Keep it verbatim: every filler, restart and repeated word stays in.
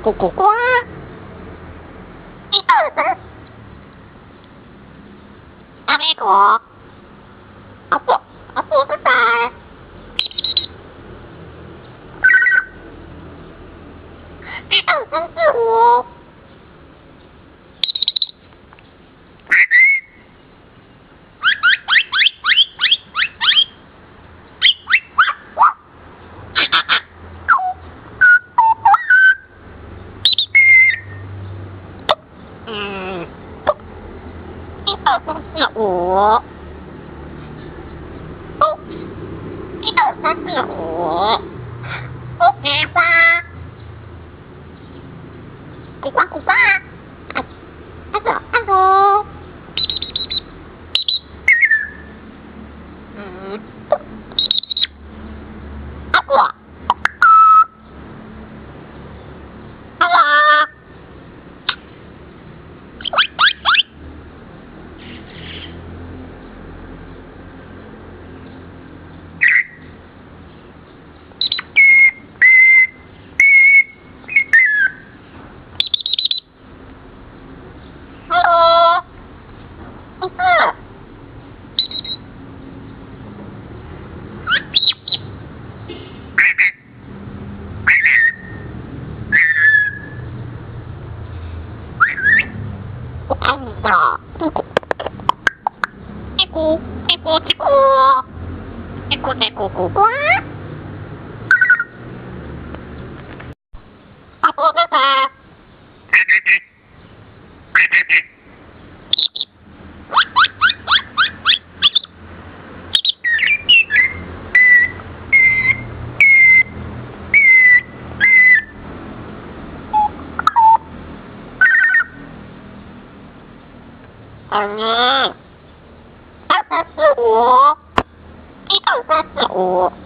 咕咕呱，一二三，阿美果，阿布阿布是蛋，一二三四五，嗯，一二三四五。一二三四五，咕呱呱，咕呱咕呱，哎，按住按住，嗯，按住，好啦，hello，第四。我爱你的，嘀咕，嘀咕嘀咕嘀咕，嘀咕嘀咕咕呱，阿波哥哥，嗯，二三四五，一二三四五。